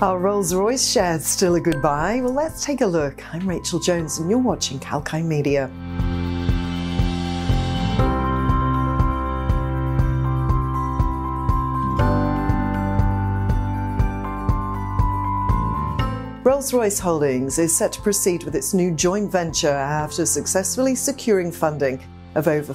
Are Rolls-Royce shares still a good buy? Well, let's take a look. I'm Rachel Jones and you're watching kalkinemedia. RollsRoyce Holdings is set to proceed with its new joint venture after successfully securing funding of over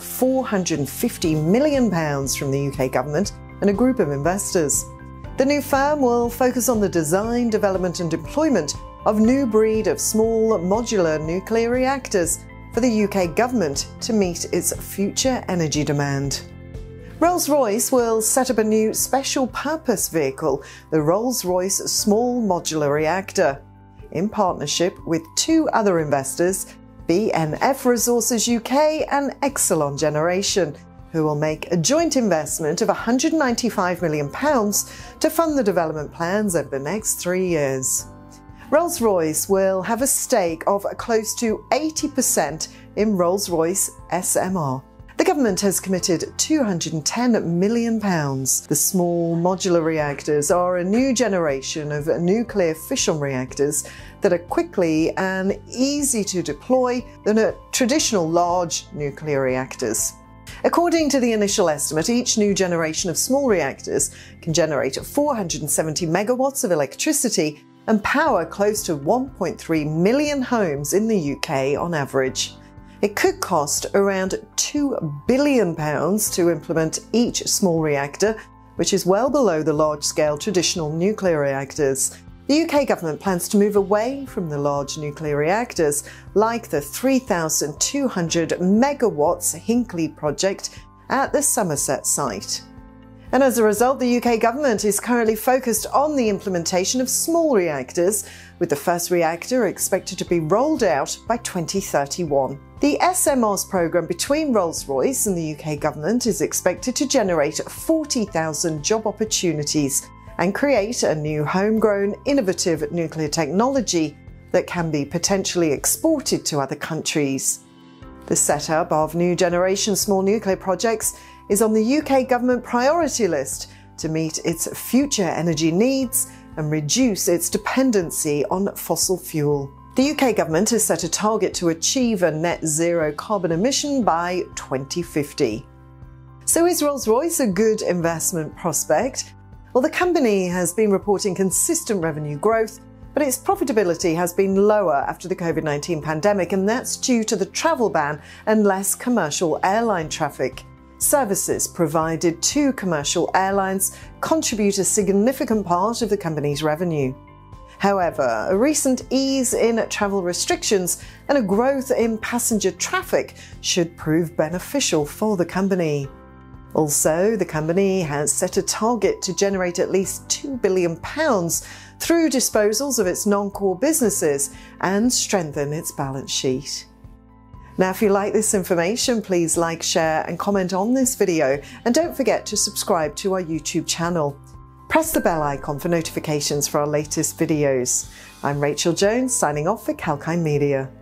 £450 million from the UK government and a group of investors. The new firm will focus on the design, development and deployment of new breed of small modular nuclear reactors for the UK government to meet its future energy demand. Rolls-Royce will set up a new special purpose vehicle, the Rolls-Royce Small Modular Reactor, in partnership with two other investors, BNF Resources UK and Exelon Generation, who will make a joint investment of £195 million to fund the development plans over the next 3 years. Rolls-Royce will have a stake of close to 80% in Rolls-Royce SMR. The government has committed £210 million. The small modular reactors are a new generation of nuclear fission reactors that are quickly and easy to deploy than traditional large nuclear reactors. According to the initial estimate, each new generation of small reactors can generate 470 megawatts of electricity and power close to 1.3 million homes in the UK on average. It could cost around £2 billion to implement each small reactor, which is well below the large-scale traditional nuclear reactors. The UK government plans to move away from the large nuclear reactors, like the 3,200 megawatts Hinkley project at the Somerset site. And as a result, the UK government is currently focused on the implementation of small reactors, with the first reactor expected to be rolled out by 2031. The SMRs programme between Rolls-Royce and the UK government is expected to generate 40,000 job opportunities and create a new homegrown, innovative nuclear technology that can be potentially exported to other countries. The setup of new generation small nuclear projects is on the UK government priority list to meet its future energy needs and reduce its dependency on fossil fuel. The UK government has set a target to achieve a net zero carbon emission by 2050. So is Rolls-Royce a good investment prospect? Well, the company has been reporting consistent revenue growth, but its profitability has been lower after the COVID-19 pandemic, and that's due to the travel ban and less commercial airline traffic. Services provided to commercial airlines contribute a significant part of the company's revenue. However, a recent ease in travel restrictions and a growth in passenger traffic should prove beneficial for the company. Also, the company has set a target to generate at least £2 billion through disposals of its non-core businesses and strengthen its balance sheet. Now, if you like this information, please like, share and comment on this video, and don't forget to subscribe to our YouTube channel. Press the bell icon for notifications for our latest videos. I'm Rachel Jones, signing off for kalkinemedia.